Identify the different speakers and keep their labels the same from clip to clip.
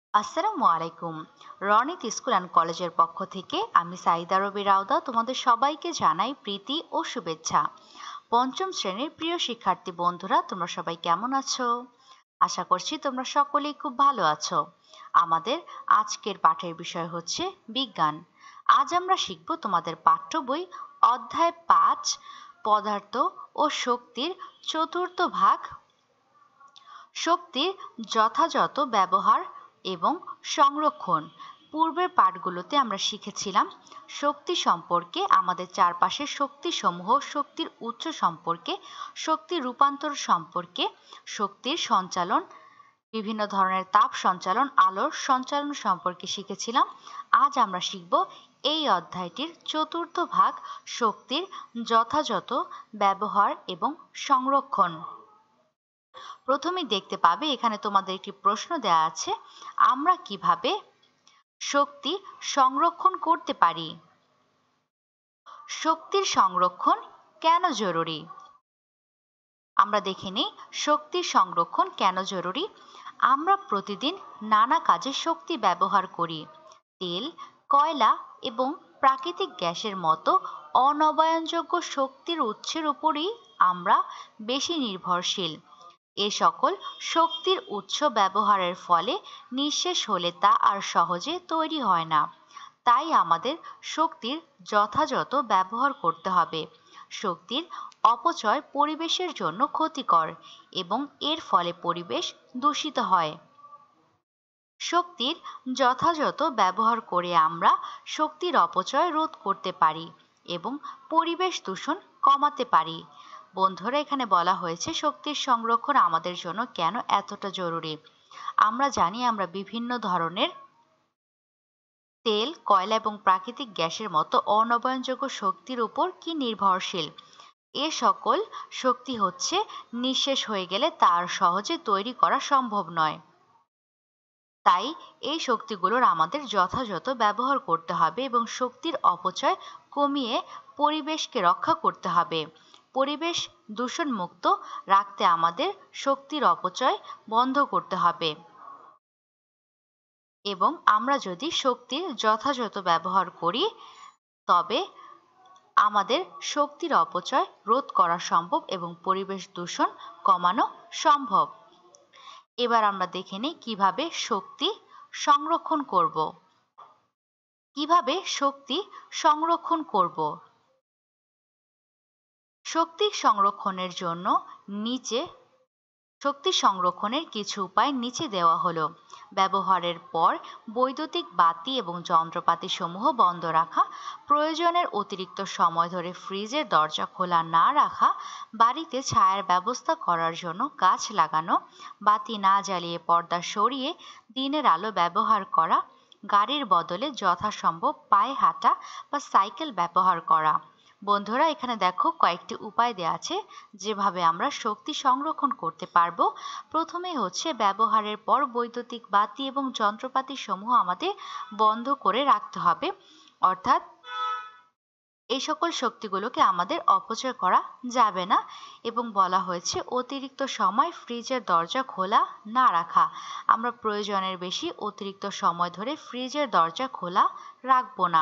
Speaker 1: আসসালামু আলাইকুম। Ronit school and কলেজের পক্ষ থেকে আমি সাইদা রবি রাউদা তোমাদের সবাইকে জানাই প্রীতি ও শুভেচ্ছা। পঞ্চম শ্রেণীর প্রিয় শিক্ষার্থী বন্ধুরা, তোমরা সবাই কেমন আছো? আশা করছি তোমরা সকলেই খুব ভালো আছো। আমাদের আজকের পাঠের বিষয় হচ্ছে বিজ্ঞান। আজ আমরা শিখব তোমাদের পাঠ্য বই অধ্যায় ৫ পদার্থ ও শক্তির চতুর্থ ভাগ, শক্তির যথাযথ ব্যবহার এবং সংরক্ষণ। পূর্বের পাঠগুলোতে আমরা শিখেছিলাম শক্তি সম্পর্কে, আমাদের চারপাশের শক্তিসমূহ, শক্তির উৎস সম্পর্কে, শক্তির রূপান্তর সম্পর্কে, শক্তির সঞ্চালন, বিভিন্ন ধরনের তাপ সঞ্চালন, আলোর সঞ্চালন সম্পর্কে শিখেছিলাম। আজ আমরা শিখব এই অধ্যায়টির চতুর্থ ভাগ, শক্তির যথাযথ ব্যবহার এবং সংরক্ষণ। প্রথমেই দেখতে পাবে এখানে তোমাদের একটি প্রশ্ন দেওয়া আছে, আমরা কিভাবে শক্তি সংরক্ষণ করতে পারি? শক্তির সংরক্ষণ কেন জরুরি? আমরা দেখে নিই শক্তির সংরক্ষণ কেন জরুরি। আমরা প্রতিদিন নানা কাজে শক্তি ব্যবহার করি। তেল, কয়লা এবং প্রাকৃতিক গ্যাসের মতো অনবায়নযোগ্য শক্তির উৎসের উপরই আমরা বেশি নির্ভরশীল। এ সকল শক্তির উৎস ব্যবহারের ফলে নিঃশেষ হলে তা আর সহজে তৈরি হয় না। তাই আমাদের শক্তির যথাযথ ব্যবহার করতে হবে। শক্তির অপচয় পরিবেশের জন্য ক্ষতিকর এবং এর ফলে পরিবেশ দূষিত হয়। শক্তির যথাযথ ব্যবহার করে আমরা শক্তির অপচয় রোধ করতে পারি এবং পরিবেশ দূষণ কমাতে পারি। বন্ধুরা, এখানে বলা হয়েছে শক্তির সংরক্ষণ আমাদের জন্য কেন এতটা জরুরি। আমরা জানি আমরা বিভিন্ন ধরনের তেল, কয়লা এবং প্রাকৃতিক গ্যাসের মতো অনবায়নযোগ্য শক্তির উপর কি নির্ভরশীল। এ সকল শক্তি হচ্ছে নিঃশেষ হয়ে গেলে তার সহজে তৈরি করা সম্ভব নয়। তাই এই শক্তিগুলোর আমাদের যথাযথ ব্যবহার করতে হবে এবং শক্তির অপচয় কমিয়ে পরিবেশকে রক্ষা করতে হবে। পরিবেশ দূষণ মুক্ত রাখতে আমাদের শক্তির অপচয় বন্ধ করতে হবে এবং আমরা যদি শক্তির যথাযথ ব্যবহার করি তবে আমাদের শক্তির অপচয় রোধ করা সম্ভব এবং পরিবেশ দূষণ কমানো সম্ভব। এবার আমরা দেখে নিই কিভাবে শক্তি সংরক্ষণ করব। কিভাবে শক্তি সংরক্ষণ করব? শক্তি সংরক্ষণের জন্য শক্তি সংরক্ষণের কিছু উপায় নিচে দেওয়া হলো। ব্যবহারের পর বৈদ্যুতিক বাতি এবং যন্ত্রপাতি সমূহ বন্ধ রাখা, প্রয়োজনের অতিরিক্ত সময় ধরে ফ্রিজের দরজা খোলা না রাখা, বাড়িতে ছায়ার ব্যবস্থা করার জন্য গাছ লাগানো, বাতি না জ্বালিয়ে পর্দা সরিয়ে দিনের আলো ব্যবহার করা, গাড়ির বদলে যথাসম্ভব পায়ে হাঁটা বা সাইকেল ব্যবহার করা। বন্ধুরা, এখানে দেখো কয়েকটি উপায় দেওয়া আছে যেভাবে আমরা শক্তি সংরক্ষণ করতে পারবো। প্রথমে হচ্ছে ব্যবহারের পর বৈদ্যুতিক বাতি এবং যন্ত্রপাতি সমূহ আমাদের বন্ধ করে রাখতে হবে, অর্থাৎ এই সকল শক্তিগুলোকে আমাদের অপচয় করা যাবে না। এবং বলা হয়েছে অতিরিক্ত সময় ফ্রিজের দরজা খোলা না রাখা। আমরা প্রয়োজনের বেশি অতিরিক্ত সময় ধরে ফ্রিজের দরজা খোলা রাখবো না।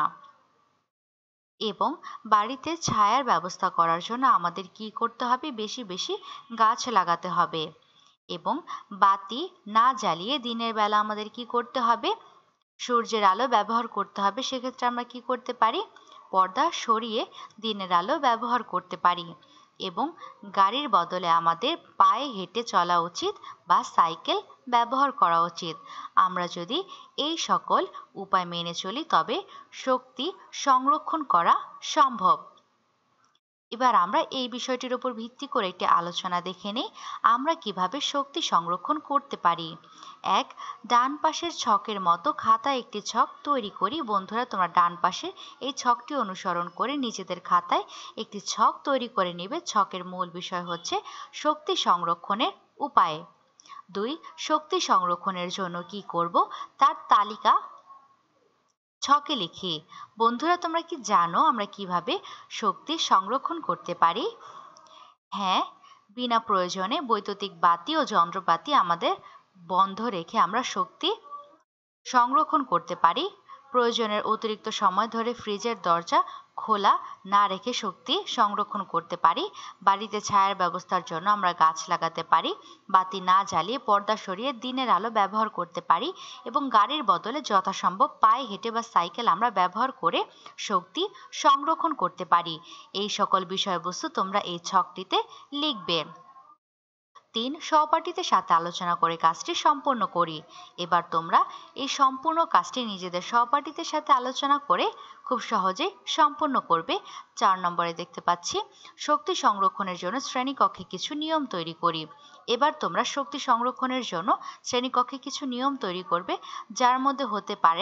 Speaker 1: এবং বাড়িতে ছায়ার ব্যবস্থা করার জন্য আমাদের কি করতে হবে? বেশি বেশি গাছ লাগাতে হবে এবং বাতি না জ্বালিয়ে দিনের বেলা আমাদের কি করতে হবে? সূর্যের আলো ব্যবহার করতে হবে। সেক্ষেত্রে আমরা কি করতে পারি? পর্দা সরিয়ে দিনের আলো ব্যবহার করতে পারি এবং গাড়ির বদলে আমাদের পায়ে হেঁটে চলা উচিত বা সাইকেল ব্যবহার করা উচিত। আমরা যদি এই সকল উপায় মেনে চলি তবে শক্তি সংরক্ষণ করা সম্ভব। এবার আমরা এই বিষয়টির উপর ভিত্তি করে একটি আলোচনা দেখে নিই আমরা কিভাবে শক্তি সংরক্ষণ করতে পারি। এক, ডান পাশের ছকের মতো খাতায় একটি ছক তৈরি করি। বন্ধুরা, তোমরা ডান পাশে এই ছকটি অনুসরণ করে নিজেদের খাতায় একটি ছক তৈরি করে নেবে। ছকের মূল বিষয় হচ্ছে শক্তি সংরক্ষণের উপায়। দুই, শক্তি সংরক্ষণের জন্য কি করব তার তালিকা ছকে লিখি। বন্ধুরা, তোমরা কি জানো আমরা কিভাবে শক্তি সংরক্ষণ করতে পারি? হ্যাঁ, বিনা প্রয়োজনে বৈদ্যুতিক বাতি ও যন্ত্রপাতি আমাদের বন্ধ রেখে আমরা শক্তি সংরক্ষণ করতে পারি, প্রয়োজনের অতিরিক্ত সময় ধরে ফ্রিজের দরজা খোলা না রেখে শক্তি সংরক্ষণ করতে পারি, বাড়িতে ছায়ার ব্যবস্থার জন্য আমরা গাছ লাগাতে পারি, বাতি না জ্বালিয়ে পর্দা সরিয়ে দিনের আলো ব্যবহার করতে পারি এবং গাড়ির বদলে যথাসম্ভব পায়ে হেঁটে বা সাইকেল আমরা ব্যবহার করে শক্তি সংরক্ষণ করতে পারি। এই সকল বিষয়বস্তু তোমরা এই ছকটিতে লিখবে। ৩. সহপাঠীদের সাথে আলোচনা করে কাজটি সম্পন্ন করি। এবার তোমরা এই সম্পূর্ণ কাজটি নিজেদের সহপাঠীদের সাথে আলোচনা করে খুব সহজেই সম্পন্ন করবে। ৪ নম্বরে দেখতে পাচ্ছি শক্তি সংরক্ষণের জন্য শ্রেণীকক্ষে কিছু নিয়ম তৈরি করি। এবার তোমরা শক্তি সংরক্ষণের জন্য শ্রেণীকক্ষে কিছু নিয়ম তৈরি করবে, যার মধ্যে হতে পারে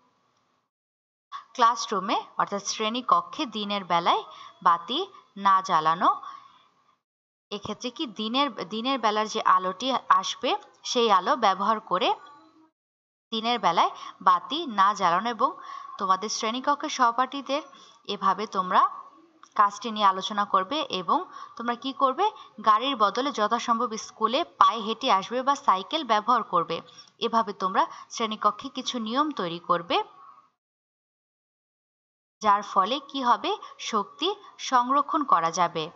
Speaker 1: ক্লাসরুমে অর্থাৎ শ্রেণীকক্ষে দিনের বেলায় বাতি না জ্বালানো। এক্ষেত্রে কি দিনের বেলার যে আলোটি আসবে সেই আলো ব্যবহার করে দিনের বেলায় বাতি না জ্বালানো, এবং তোমাদের শ্রেণীকক্ষের সহপাঠীদের এভাবে তোমরা কাজটি নিয়ে আলোচনা করবে এবং তোমরা কি করবে, গাড়ির বদলে যথাসম্ভব স্কুলে পায়ে হেঁটে আসবে বা সাইকেল ব্যবহার করবে। এভাবে তোমরা শ্রেণীকক্ষে কিছু নিয়ম তৈরি করবে, যার ফলে কি হবে, শক্তি সংরক্ষণ করা যাবে।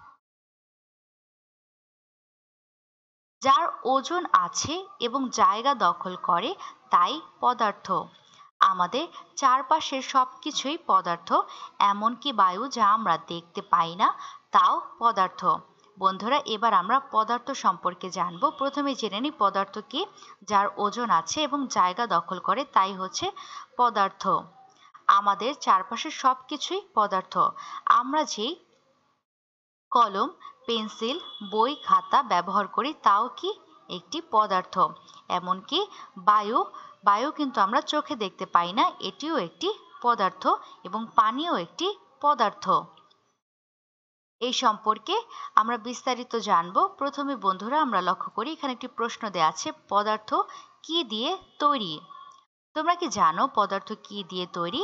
Speaker 1: যার ওজন আছে এবং জায়গা দখল করে তাই পদার্থ। আমাদের চারপাশের সবকিছুই পদার্থ, এমনকি বায়ু যা আমরা দেখতে পাই না তাও পদার্থ। বন্ধুরা, এবার আমরা পদার্থ সম্পর্কে জানবো। প্রথমে জেনে নিই পদার্থ কি। যার ওজন আছে এবং জায়গা দখল করে তাই হচ্ছে পদার্থ। আমাদের চারপাশের সবকিছুই পদার্থ। আমরা যেই কলম, পেন্সিল, বই, খাতা ব্যবহার করি তাও কি একটি পদার্থ। এমনকি বায়ু কিন্তু আমরা চোখে দেখতে পাই না, এটিও একটি পদার্থ, এবং পানিও একটি পদার্থ। এই সম্পর্কে আমরা বিস্তারিত জানব। প্রথমে বন্ধুরা আমরা লক্ষ্য করি, এখানে একটি প্রশ্ন দেওয়া আছে, পদার্থ কি দিয়ে তৈরি? তোমরা কি জানো পদার্থ কি দিয়ে তৈরি?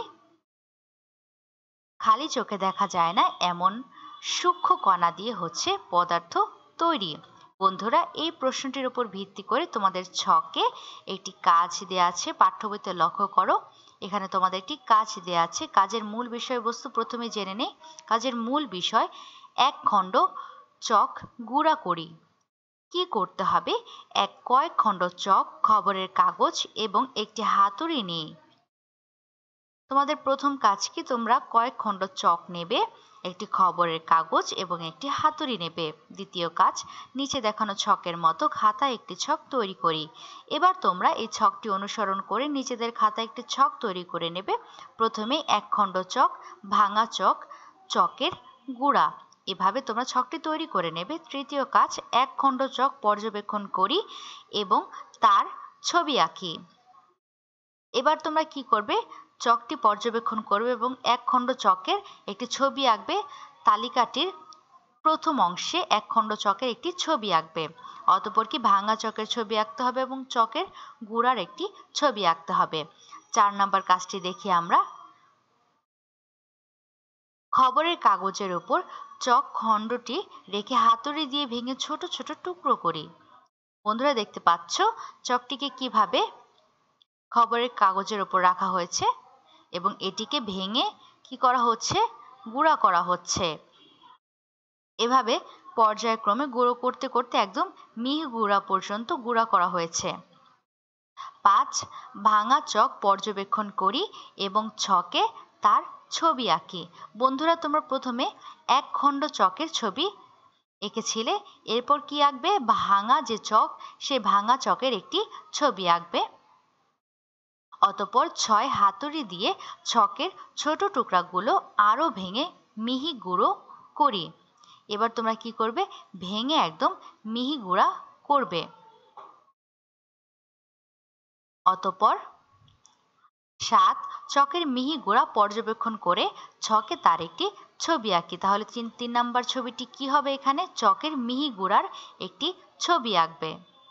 Speaker 1: খালি চোখে দেখা যায় না এমন সূক্ষ্ম কণা দিয়ে হচ্ছে পদার্থ তৈরি। বন্ধুরা, এই প্রশ্নটির উপর ভিত্তি করে তোমাদের ছকে একটি কাজ দেওয়া আছে, পাঠ্যবইতে লক্ষ্য করো। এখানে তোমাদের একটি কাজ দেওয়া আছে। কাজের মূল বিষয়বস্তু প্রথমে জেনে নেই। কাজের মূল বিষয়, এক খণ্ড চক গুঁড়া করি। কি করতে হবে? কয়েক খণ্ড চক, খবরের কাগজ এবং একটি হাতুড়ি নিয়ে তোমাদের প্রথম কাজ কি, তোমরা কয়েক খণ্ড চক নেবে, একটি খবরের কাগজ এবং একটি হাতুড়ি নেবে। দ্বিতীয় কাজ, নিচে দেখানো ছকের মতো খাতায় একটি ছক তৈরি করি। এবার তোমরা এই ছকটি অনুসরণ করে নিজেদের খাতায় একটি ছক তৈরি করে নেবে। প্রথমে এক খণ্ড চক, ভাঙা চক, চকের গুঁড়া, এভাবে তোমরা ছকটি তৈরি করে নেবে। তৃতীয় কাজ, এক খণ্ড চক পর্যবেক্ষণ করি এবং তার ছবি আঁকি। এবার তোমরা কি করবে, চকটি পর্যবেক্ষণ করবে এবং এক খণ্ড চকের একটি ছবি আঁকবে। তালিকাটির প্রথম অংশে এক খণ্ড চকের একটি ছবি আঁকবে। অতঃপর কি ভাঙা চকের ছবি আঁকতে হবে এবং চকের গুঁড়ার একটি ছবি আঁকতে হবে। 4 নম্বর কাজটি দেখি আমরা। খবরের কাগজের উপর চক খণ্ডটি রেখে হাতুড়ি দিয়ে ভেঙে ছোট ছোট টুকরো করি। বন্ধুরা, দেখতে পাচ্ছ চকটিকে কিভাবে খবরের কাগজের উপর রাখা হয়েছে এবং এটিকে ভেঙে কি করা হচ্ছে, গুঁড়া করা হচ্ছে। এভাবে পর্যায়ক্রমে গুঁড়ো করতে করতে একদম মিহি গুঁড়া পর্যন্ত গুঁড়া করা হয়েছে। 5, ভাঙা চক পর্যবেক্ষণ করি এবং ছকে তার ছবি আঁকি। বন্ধুরা, তোমরা প্রথমে এক খণ্ড চকের ছবি এঁকেছিলে, এরপর কি আঁকবে, ভাঙা যে চক সেই ভাঙা চকের একটি ছবি আঁকবে। অতঃপর 6 হাতুড়ি দিয়ে ছকের ছোট টুকরাগুলো আরো ভেঙে মিহি গুঁড়ো করি। এবার তোমরা কি করবে, ভেঙে একদম মিহি গুঁড়া করবে। অতঃপর 7, চকের মিহি গুঁড়া পর্যবেক্ষণ করে ছকে তার একটি ছবি আঁকি। তাহলে 3 নম্বর ছবিটি কি হবে, এখানে চকের মিহি গুঁড়ার একটি ছবি আঁকবে।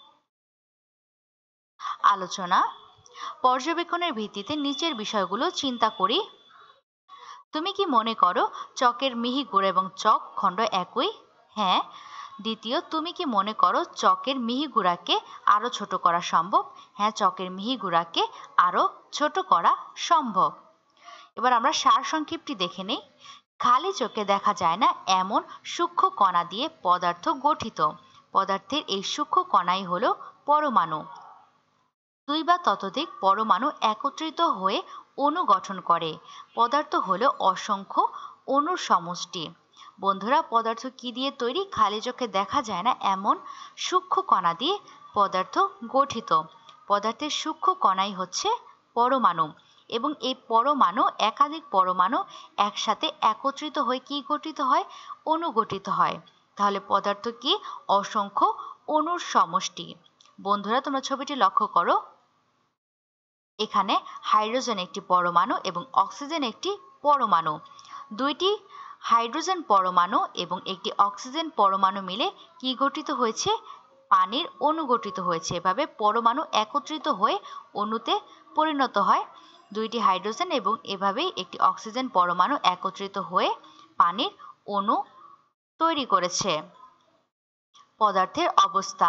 Speaker 1: আলোচনা, পর্যবেক্ষণের ভিত্তিতে নিচের বিষয়গুলো চিন্তা করি। তুমি কি মনে করো চকের মিহি গুঁড়া এবং চক খণ্ড একই? হ্যাঁ, দ্বিতীয়, তুমি কি মনে করো চকের মিহি গুঁড়াকে আরো ছোট করা সম্ভব? হ্যাঁ, চকের মিহি গুঁড়াকে আরো ছোট করা সম্ভব। এবার আমরা সারসংক্ষেপটি দেখে নেই। খালি চোখে দেখা যায় না এমন সূক্ষ্ম কণা দিয়ে পদার্থ গঠিত। পদার্থের এই সূক্ষ্ম কণাই হলো পরমাণু। দুই বা ততোধিক পরমাণু একত্রিত হয়ে অণু গঠন করে। পদার্থ হলো অসংখ্য অণুর সমষ্টি। বন্ধুরা, পদার্থ কি দিয়ে তৈরি? খালি চোখে দেখা যায় না এমন সূক্ষ্ম কণা দিয়ে পদার্থ গঠিত। পদার্থের সূক্ষ্ম কণাই হচ্ছে পরমাণু, এবং এই পরমাণু একাধিক পরমাণু একসাথে একত্রিত হয়ে কি গঠিত হয়? অণু গঠিত হয়। তাহলে পদার্থ কি? অসংখ্য অণুর সমষ্টি। বন্ধুরা, তোমরা ছবিটি লক্ষ্য করো। এখানে হাইড্রোজেন একটি পরমাণু এবং অক্সিজেন একটি পরমাণু। দুইটি হাইড্রোজেন পরমাণু এবং একটি অক্সিজেন পরমাণু মিলে কি গঠিত হয়েছে? পানির অণু গঠিত হয়েছে। এভাবে পরমাণু একত্রিত হয়ে অণুতে পরিণত হয়। দুইটি হাইড্রোজেন এবং এভাবেই একটি অক্সিজেন পরমাণু একত্রিত হয়ে পানির অণু তৈরি করেছে। পদার্থের অবস্থা।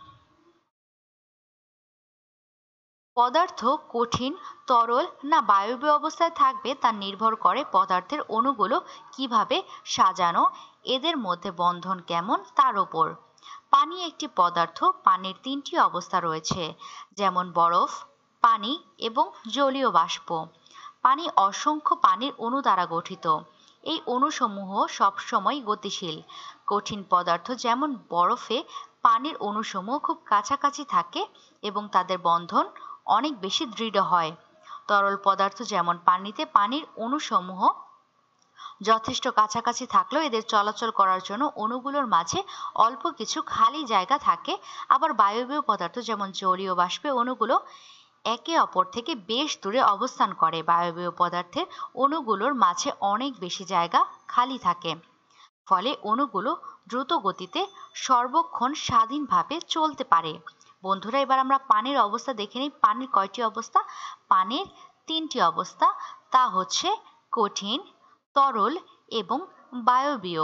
Speaker 1: পদার্থ কঠিন, তরল না বায়বীয় অবস্থায় থাকবে তা নির্ভর করে পদার্থের অণুগুলো কিভাবে সাজানো, এদের মধ্যে বন্ধন কেমন তার উপর। পানি একটি পদার্থ। পানির তিনটি অবস্থা রয়েছে, যেমন বরফ, পানি এবং জলীয় বাষ্প। পানি অসংখ্য পানির অণু দ্বারা গঠিত। এই অণুসমূহ সবসময় গতিশীল। কঠিন পদার্থ যেমন বরফে পানির অণুসমূহ খুব কাছাকাছি থাকে এবং তাদের বন্ধন অনেক বেশি দৃঢ় হয়। তরল পদার্থ যেমন পানিতে পানির অণুসমূহ যথেষ্ট কাছাকাছি থাকলেও এদের চলাচল করার জন্য অণুগুলোর মাঝে অল্প কিছু খালি জায়গা থাকে। আবার বায়বীয় পদার্থ যেমন জলীয় বাষ্পে অণুগুলো একে অপর থেকে বেশ দূরে অবস্থান করে। বায়বীয় পদার্থের অণুগুলোর মাঝে অনেক বেশি জায়গা খালি থাকে, ফলে অণুগুলো দ্রুত গতিতে সর্বক্ষণ স্বাধীনভাবে চলতে পারে। বন্ধুরা, এবার আমরা পানির অবস্থা দেখে নিই। পানির কয়টি অবস্থা? পানির তিনটি অবস্থা। তা হচ্ছে কঠিন, তরল এবং বায়বীয়।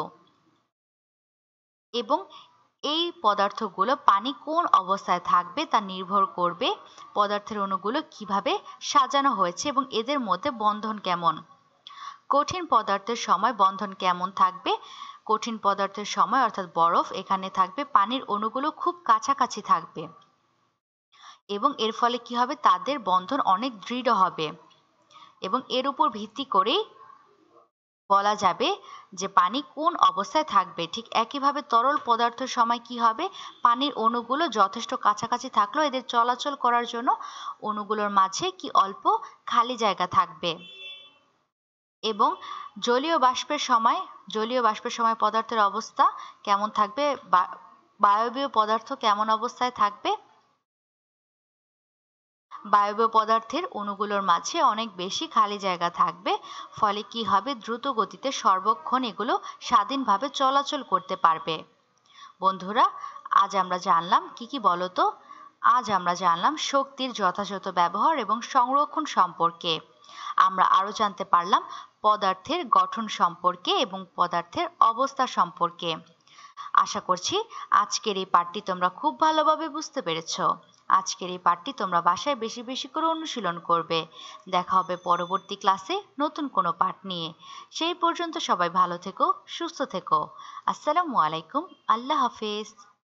Speaker 1: এবং এই পদার্থগুলো পানি কোন অবস্থায় থাকবে তা নির্ভর করবে পদার্থের অণুগুলো কিভাবে সাজানো হয়েছে এবং এদের মধ্যে বন্ধন কেমন। কঠিন পদার্থের সময় বন্ধন কেমন থাকবে? কঠিন পদার্থের সময় অর্থাৎ বরফ, এখানে থাকবে পানির অণুগুলো খুব কাছাকাছি থাকবে এবং এর ফলে কি হবে? তাদের বন্ধন অনেক দৃঢ় হবে এবং এর উপর ভিত্তি করেই বলা যাবে যে পানি কোন অবস্থায় থাকবে। ঠিক একইভাবে তরল পদার্থের সময় কি হবে? পানির অণুগুলো যথেষ্ট কাছাকাছি থাকলেও এদের চলাচল করার জন্য অণুগুলোর মাঝে কি অল্প খালি জায়গা থাকবে। এবং জলীয় বাষ্পের সময় পদার্থের অবস্থা কেমন থাকবে? বায়বীয় পদার্থ কেমন অবস্থায় থাকবে? বায়বীয় পদার্থের অণুগুলোর মাঝে অনেক বেশি খালি জায়গা থাকবে, ফলে কি হবে? দ্রুত গতিতে সর্বক্ষণ এগুলো স্বাধীনভাবে চলাচল করতে পারবে। বন্ধুরা, আজ আমরা জানলাম কি বলতো? আজ আমরা জানলাম শক্তির যথাযথ ব্যবহার এবং সংরক্ষণ সম্পর্কে। আমরা আরো জানতে পারলাম পদার্থের গঠন সম্পর্কে এবং পদার্থের অবস্থা সম্পর্কে। আশা করছি আজকের এই পাঠটি তোমরা খুব ভালোভাবে বুঝতে পেরেছো। আজকের এই পাঠটি তোমরা বাসায় বেশি বেশি করে অনুশীলন করবে। দেখা হবে পরবর্তী ক্লাসে নতুন কোনো পাঠ নিয়ে। সেই পর্যন্ত সবাই ভালো থেকো, সুস্থ থেকো। আসসালামু আলাইকুম। আল্লাহ হাফেজ।